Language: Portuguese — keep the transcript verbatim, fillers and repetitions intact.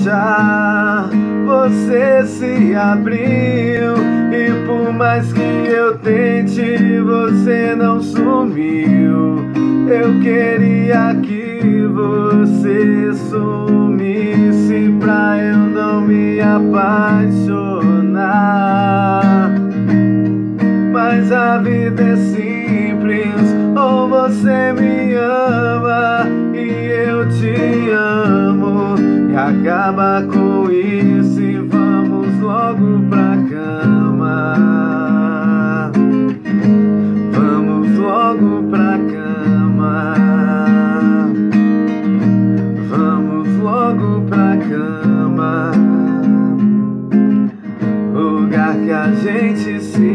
já você se abriu, e por mais que eu tente, você não sumiu. Eu queria que você sumisse pra eu não me apaixonar. Mas a vida é simples, ou você me ama e eu te amo, e acaba com isso e vamos logo pra cama. Vamos logo pra cama. Vamos logo pra cama. Lugar que a gente se